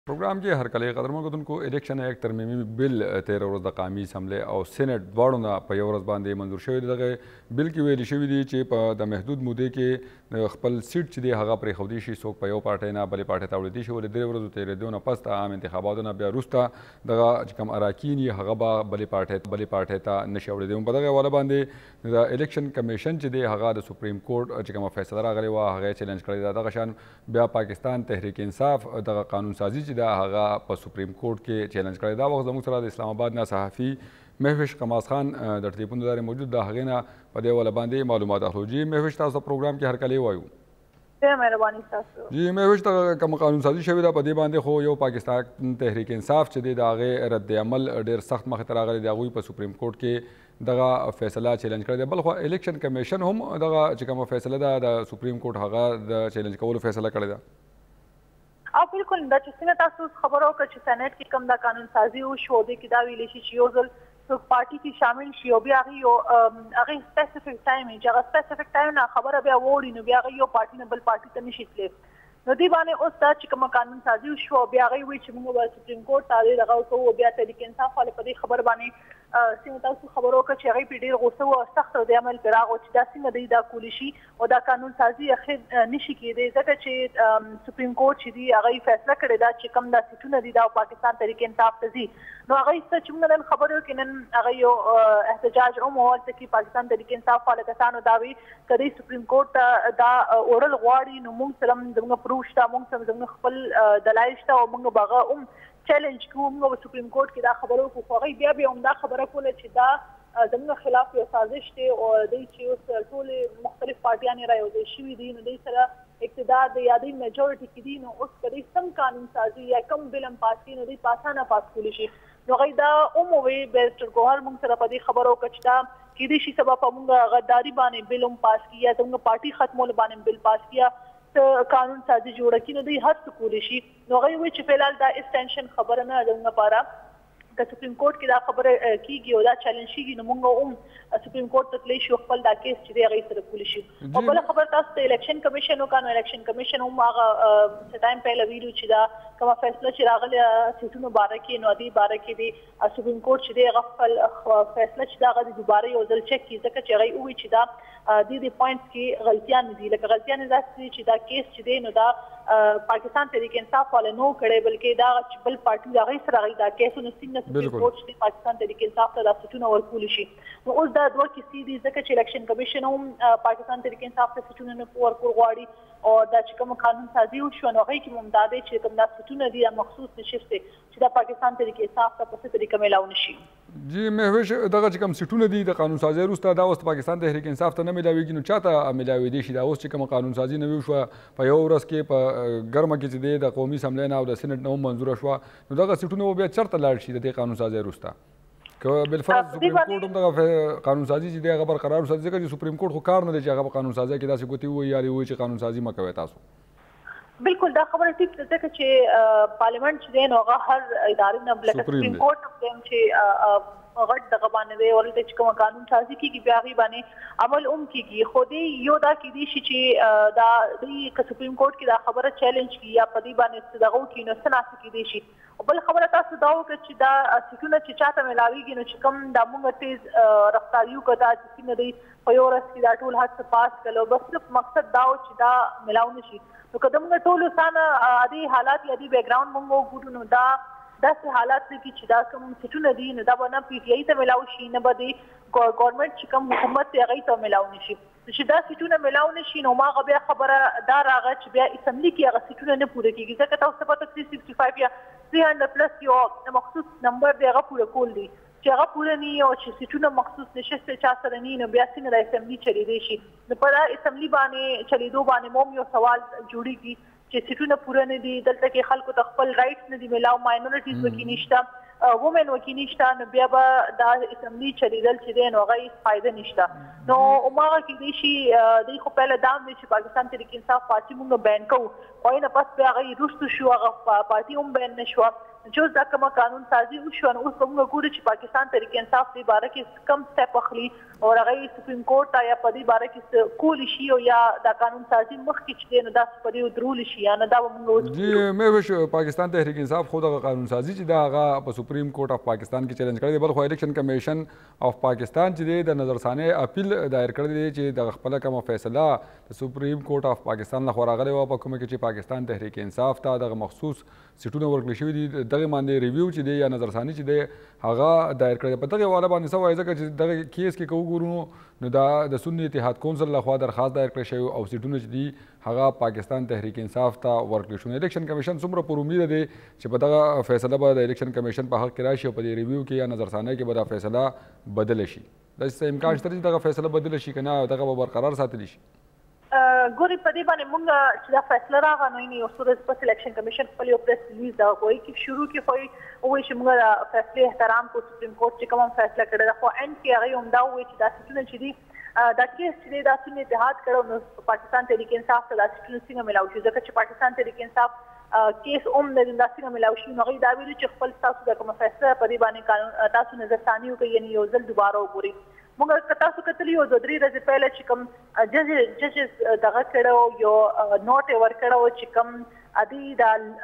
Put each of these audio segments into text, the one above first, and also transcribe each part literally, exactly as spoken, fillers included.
प्रोग्राम کې هرکلی قدرمن کتونکو الیکشن ایکټ ترمیمي بل تیره ورځ د قومي اسمبلی او سینټ دواړو نه په یو ورځ باندې منظور شوی دی. دغه بل کې ویلي شوي دي چې په د محدود مودې کې خپل سیټ چې دی هغه پرېښودی شي، څوک په یو پارټۍ نه بلې پارټۍ ته وړدی شي. ولې درې ورځو تېرېدو نه پس د عام انتخاباتو نه بیا وروسته دغه چې کوم اراکین یې هغه به بلې پارټۍ بلې پارټۍ ته نشي وړدی. په دغه حواله باندې د الیکشن کمیشن چې دی هغه د سپریم کورټ چې کومه فیصله راغلې وه هغه یې چیلنج کړې ده. دغه شان بیا پاکستان تحریک انصاف دغه قانون سازي چې ده هغه په سپریم کورټ کې چیلنج کړی. دا وخت زموږ سره د اسلام آباد نه صحافي مهوش قماس خان د ټلیفون له لارې موجود ده. هغې نه په دې حواله باندې معلومات اخلو. جی مهوش، تاسو ته پروګرام کې هرکلی وایو. مهرباني تاسو. جی مهوش، دغه کوم قانون سازي شوې ده په دې باندې خو یو پاکستان تحریک انصاف چې دی د هغې رد عمل ډېر سخت مخې ته راغلی دی. هغوی په سپریم کورټ کې دغه فیصله چیلنج کړې ده. بل خو الیکشن کمیشن هم دغه چې کومه فیصله ده د سپریم کورټ هغه د چیلنج کولو فیصله کړې ده. او بالکل دا چې څنګه تاسو خبرو وکړه چې سېنات کې کوم دا قانون سازي وشو، دې کې دا ویلی شي چې یو ځل څوک پارټي کې شامل شي او بیا هغې یو هغې سپیسیفک ټایم وي چې هغه سپیسیفک ټایم نه خبره بیا ووړي نو بیا هغه یو پارټي نه بل پارټي ته نشي تللی. نو دې باندې اوس دا چې کومه قانون سازي وشو بیا هغې وایي چې موږ به سپریم کورټ ته دغه وکړو. بیا تحریک انصاف والے په دې خبر باندې څنګه تاسو خبرو وکړه چې هغې پرې ډېر غوسه وه او سخت رد عمل پرې راغی چې دا څنګه دی دا کولی شي او دا قانون سازي اخر نشي کېدی ځکه چې سپریم کورټ چې دی هغه فیصله کړې ده چې کوم دا سیټونه دي دا پاکستان تحریک انصاف ته ځي. نو هغه څه چې موږ نن خبرې وکړې نن هغه یو احتجاج هم وهلته کې پاکستان تحریک انصاف والے کسانو دا وي که دی سپریم کورټ ته دا وړل غواړي نو موږ سره زموږ پروف شته، موږ سره زموږ خپل دلایل شته او موږ به هغه هم چیلنج کوو. موږ په سپریم کورټ کې دا خبره وکړو خو هغوی بیا بیا هم دا خبره کوله چې دا زموږ خلاف یو سازش دی او دوی چې اوس ټولې مختلف پارټیانې رایوځای شوي دي نو دوی سره اقتدار دی یا دوی میجورټي کې دي نو اوس که دوی سم قانون سازي یا کم بل هم پاس کړي نو دوی په اسانه پاس کولی شي. نو هغوی دا هم وویل بیرسټر ګوهر موږ سره په دې خبره وکړه چې دا کیدای شي سبا په موږ غداري باندې بل هم پاس کړي یا زموږ پارټي ختمولو باندې بل پاس کړي قانون سازي جوړه کړي نو دوی هر څه کولی شي. نو هغوی وایي چې فی الحال دا ایکسټینشن خبره نه ده زموږ لپاره. که سپریم کورټ کې دا خبره کېږي او دا چیلنج کېږي نو موږ هم سپریم کورټ ته تللی شو خپل دا کیس چې دی هغې سره کولی شي. او بله خبره تاسو ته الیکشن کمیشن وکړه نو الیکشن کمیشن هم هغه څه ټایم پهله ویلي چې دا کومه فیصله چې راغله سیټونو باره کې نو دې باره کې د سپریم کورټ چې دی هغه خپل فیصله چې دا هغه د دوباره یو ځل چک کړي ځکه چې هغوی ووایي چې دا دې دې پوینټس کې غلطیان دي. لکه غلطیان یې داسې دي چې دا کیس چې دی نو دا پاکستان تحریک انصاف والے نو کړی بلکې دا چې بل پارټي د هغوی سره هغوی دا کیسونه څنګه سپریم کورټ چې پاکستان تحریک انصاف ته دا سیټونه ورکولی شي. نو اوس دا دوه کیسې دي ځکه چې الیکشن کمیشن هم پاکستان تحریک انصاف ته سیټونه نه ورکول غواړي او دا چې کوم قانون سازي وشو نو هغوی کې هم دا دی چې کوم دا سیټونه دي دا مخصوص نشست دی چې دا پاکستان تحریک انصاف ته په څه طریقه میلاو نه شي. جی مهوش، دغه چې کوم سیټونه دي د قانون سازي وروسته دا اوس پاکستان تحریک انصاف ته نه میلاویږي نو چا ته میلاویدی شي؟ دا اوس چې کوم قانون سازي نه وشوه په یو ورځ کې په ګرمه کې چې دی د قومي اسمبلی نه او د سینټ نه هم منظوره شوه نو دغه سیټونه به بیا چېرته لاړ شي د دې قانون سازي وروسته؟ که بالفرض سپریم کورټ هم دغه قانون سازي چې دی هغه برقرار وساتي ځکه چې سپریم کورټ خو کار نه دی چې هغه په قانون سازي کې داسې ګوتې ووایي یا دې ووایي چې قانون سازي مه کوئ تاسو. بالکل دا خبره ټیک ده ځکه چې پارلیمنټ چې دی نو هغه هر ادارې نه لکه سپریم کورټ هم چې غټ دغه باندې دی ورته چې کومه قانون سازي کېږي بیا هغې باندې عمل هم کېږي. خو دې یو دا کېدای شي چې دا دوی که سپریم کورټ کې دا خبره چیلنج کړي یا په دې باندې دغه وکړي نو څه ناسې کېدای شي. بل خبره تاسو دا وکړه چې دا سیټونه چې چاته میلاویږي نو چې کوم دا موږ تیز رفتاري وکړه دا چې څنګه دوی په یو ورځ کې دا ټول هر څه پاس کړل بس صرف مقصد دا و چې دا میلاو نه شي. نو که د موږ ټولو سانه عادي حالات یا عادي بیکګراؤنډ موږ وګورو نو دا داسې حالات دی چې دا کوم سیټونه دي نو دا به نه پی ټي آی ته میلاو شي نه به د ګورنمنټ چې کوم حکومت دی هغوی ته میلاو نه شي. چې دا سیټونه میلاو نه شي نو هماغه بیا خبره دا راغله چې بیا اسمبلي کې هغه سیټونه نه پوره کېږي ځکه تاسو ته پته تhree sixty-five یا three hundred پلس یو مخصوص نمبر دی هغه پوره کول دی چې هغه پوره نه وي او چې سیټونه مخصوص نشست چا سره نه نو بیا څنګه د اسمبلي چلېدی شي. نو په دا اسمبلي باندې چلېدو باندې مو یو سوال جوړېږي چې سیټونه پوره نه دي، دلته کې خلکو ته خپل رایټس نه دي میلاو، ماینورټیز وکې نشته، وومن وکې نشته، نو بیا به دا اسمبلي چلېدل چې دی نو هغه هېڅ فایده نشته. نو هماغه کېدای شي دوی خو پهله دا هم دی چې پاکستان تحریک انصاف پارټي مونږ بین کوو خو نه پس بیا هغه وروستو شو هغه پارټي هم بین نه شوه جز د کوم قانون سازي وشو نو اوس موږ ګورو چې پاکستان تحریک انصاف د باره کې کم سټپ اخلي او هغه سپریم کورټ ته یا په دې باره کې کول شي او یا د قانون سازي مخکې چې نو دا په دې درول شي یا نه دا موږ جی مې پاکستان تحریک انصاف خو د قانون سازي چې دا هغه په سپریم کورټ اف پاکستان کې چیلنج کړی دی بل خو الیکشن کمیشن اف پاکستان چې د نظرثانه اپیل دایر کړی دی چې د خپل کوم فیصله د سپریم کورټ اف پاکستان لخوا راغلی و په کومه کې چې پاکستان تحریک انصاف ته د مخصوص سیټونه ورکړل شوي دي دغه باندې ریویو چې دی یا نظرثاني چې دی هغه دایر کړی په دغه حواله باندې څه وایي ځکه چې دغه کیس کې که وګورو نو دا د سنی اتحاد کونسل لخوا درخواست دایر کړی شوی او سیټونه چې دي هغه پاکستان تحریک انصاف ته ورکړل شوي الیکشن کمیشن څومره پر امید دی چې په دغه فیصله به د الیکشن کمیشن په حق کې راشي او په دې ریویو کې یا نظرثانه کې به دا فیصله بدله شي داسې امکان شته چې دغه فیصله بدله شي که نه دغه به برقرار ساتلی شي ګوري په دې باندې مونږ چې دا فیصله راغله نو یو څه پس الیکشن کمیشن خپل یو پریس ریلیز دا وایي چې شروع کې خو وایي چې موږ د فیصلې احترام کوو سپریم کورټ چې کوم فیصله کړې ده خو اند کې هغه هم دا وایي چې دا سیټونه چې دي دا کیس چې دا سنی اتحاد کړو نو پاکستان تحریک انصاف ته دا سیټونه څنګه ملاوي شي ځکه چې پاکستان تحریک انصاف کیس هم د دا څنګه ملاوي شي نو هغوی دا ویلي چې خپل تاسو د کومه فیصله په دې باندې قانون تاسو نظرثاني وکړئ یعنې یو ځل دوباره وګورئ موږ که تاسو کتلي یو دوه درې ورځې پهله چې کوم جج ججز دغه کړی یو نوټ یې ورکړی چې کوم ادي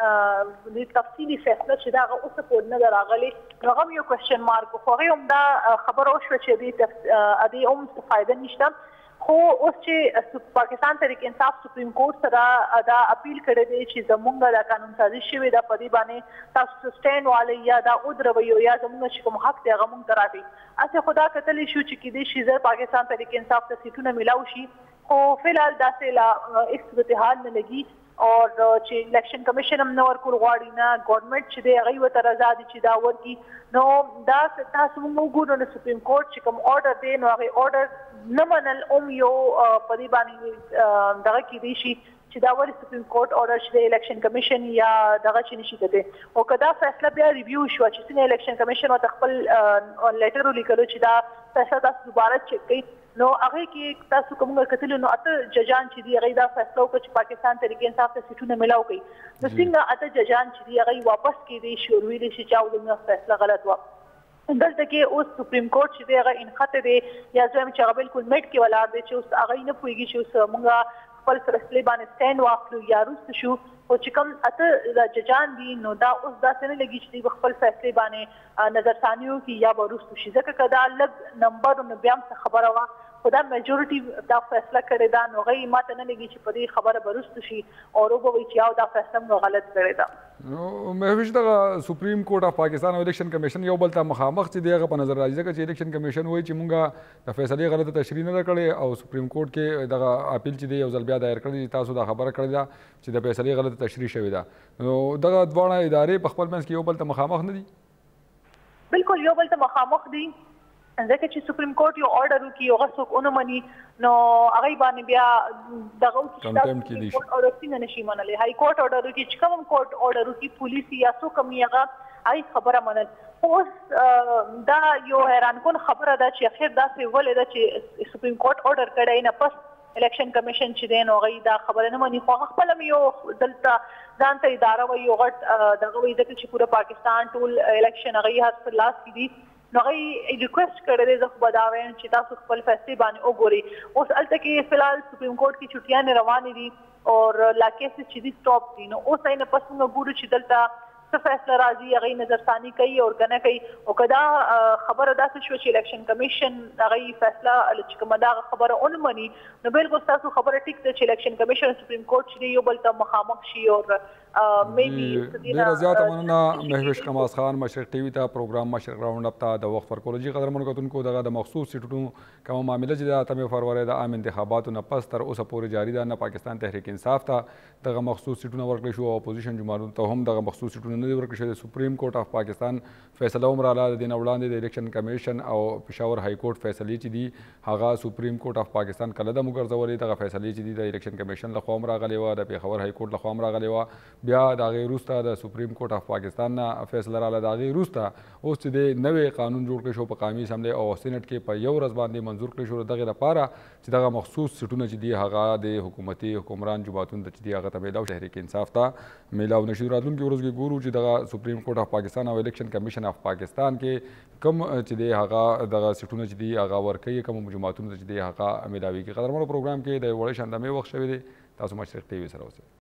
د تفصیلي فیصله چې دا هغه اوسه پورې نه ده راغلې نو هغه هم یو کوېسچن مارک خو هغې هم دا خبره وشوه چې دې هم څه فایده نشته خو اوس چې پاکستان تحریک انصاف سپریم کورټ سره دا اپیل کړی دی چې زموږ دا قانون سازي شوې ده په دې باندې تاسو سټینډ والئ یا دا ودروئ یا زموږ چې کوم حق دی هغه موږ ته راکړئ هسې خو دا کتلی شو چې کیدای شي زر پاکستان تحریک انصاف ته سیټونه میلاو شي خو فلحال داسې لا هېڅ صورتحال نه لګي او چې الیکشن کمیشن هم نه ورکول غواړي نه ګورنمنټ چې دی هغوی ورته رضا دي چې دا ورکړي نو دا تاسو موږ وګورو نو سپریم کورټ چې کوم order دی نو هغې order نه منل هم یو په دې باندې دغه کیدای شي چې دا ولې سپریم کورټ order چې د الیکشن کمیشن یا دغه چې نشي کتلی او که دا فیصله بیا ریویو شوه چې څنګه الیکشن کمیشن ورته خپل لیټر ولیکلو چې دا فیصله تاسو دوباره چک کړئ نو هغې کې تاسو که موږ کتلي نو اته ججان چې دي هغوی دا فیصله وکړه چې پاکستان تحریک انصاف ته سیټونه میلاو کوي نو څنګه اته ججان چې دي هغوی واپس کیدی شي او ویلی شي چې اولنۍ فیصله غلط وه دلته کې اوس سپریم کورټ چې دی هغه انخته دی یا زه یم چې هغه بلکل میډ کې ولاړ دی چې اوس هغوی نه پوهېږي چې اوس موږ خپل فیصلې باندې سټینډ واخلو یا وروسته شو خو چې کوم اته ججان دي نو دا اوس داسې نه لګي چې دوی به خپل فیصلې باندې نظرثاني وکړي یا به وروسته شي ځکه که دا لږ نمبر نو بیا هم څه خبره وه خو دا میجورټي دا فیصله کړې ده نو هغوی ما ته نه لګي چې په دې خبره به وروسته شي او وبه وایي چې یو دا فیصله موږ غلط کړې ده نو مهوش دغه سپریم کورټ اف پاکستان او الیکشن کمیشن یو بل ته مخامخ چې دی هغه په نظر راځي ځکه چې الیکشن کمیشن وایي چې موږ د فیصلې غلطه تشریح نه ده کړې او سپریم کورټ کې دغه اپیل چې دی یو ځل بیا دایر کړی تاسو دا خبره کړې ده چې د فیصلې غلطه تشریح شوې ده نو دغه دواړه ادارې په خپل منځ کې یو بل ته مخامخ نه دي بالکل یو بل ته مخامخ دي ځکه چې سپریم کورټ یو order وکړي هغه څوک ونه مني نو هغوی باندې بیا دغه کنټمپ کیدی شي order څنګه نشي منلی هاي کورټ order وکړي چې کوم هم کورټ order وکړي پولیس یا څوک هم هغه هغوی خبره منل اوس دا یو حیران کن خبره ده چې اخر داسې ولې ده چې سپریم کورټ order کړی نه پس الیکشن کمیشن چې دی نو هغوی دا خبره نه مني خو هغه خپله هم یو دلته ځان ته اداره وایي یو غټ دغه وایي ځکه چې پوره پاکستان ټول الیکشن هغوی هر څه لاس کې دي نو هغوی ریکویسټ کړی دی زه خو به دا وایم چې تاسو خپل فیصلې باندې وګورئ اوس هلته کې فلحال سپریم کورټ کې چټیانې روانې دي او لا کیسز چې دي سټاپ دي نو اوس هغې نه پس موږ ګورو چې دلته څه فیصله راځي هغوی نظرثاني کوي او که نه کوي او که دا خبره داسې شوه چې الیکشن کمیشن هغوی فیصله چې کومه ده هغه خبره ونه مني نو بالکل ستاسو خبره ټیک ده چې الیکشن کمیشن سپریم کورټ چې دی یو بل ته مخامخ شي او ډیره زیاته مننه مهوش قماس خان مشرق ټي وي ته پروګرام مشرق راونډ اپ ته د وخت ورکولو جي قدرمنو کتونکو دغه د مخصوص سیټونو کومه معامله چې د اتمې فروری د عام انتخاباتو نه پس تر اوسه پورې جاري ده نه پاکستان تحریک انصاف ته دغه مخصوص سیټونه ورکړل شو او اپوزیشن جماعتونو ته هم دغه مخصوص سیټونه نه دي ورکړل شوي د سپریم کورټ اف پاکستان فیصله هم راغله د دې نه وړاندې د الیکشن کمیشن او پېښور های کورټ فیصلې چې دي هغه سپریم کورټ اف پاکستان کله ده هم وګرځولې دغه فیصلې چې دي د الیکشن کمیشن لخوا هم راغلې وه د پېښور های کورټ لخوا هم راغلې وه بیا د هغې وروسته د سپریم کورټ اف پاکستان نه فیصله راغله. د هغې وروسته اوس چې دی نوی قانون جوړ کړی شو په قومي اسمبلی او سینټ کې په یو ورځ باندې منظور کړی شو. د دغې لپاره چې دغه مخصوص سیټونه چې دي هغه د حکومتي حکمران جماعتونو ته چې دي هغه ته میلاو تحریک انصاف ته میلاو نشي. راتلونکي ورځ کې ګورو چې دغه سپریم کورټ اف پاکستان او الیکشن کمیشن اف پاکستان کې کوم چې دی هغه دغه سیټونه چې دي هغه ورکوي، کوم جماعتونو ته چې دي هغه میلاویږي. قدرمنو پروګرام کې د یو وړې شاندامې وخت شوی دی. تاسو مشرق ټي وي سره اوسئ.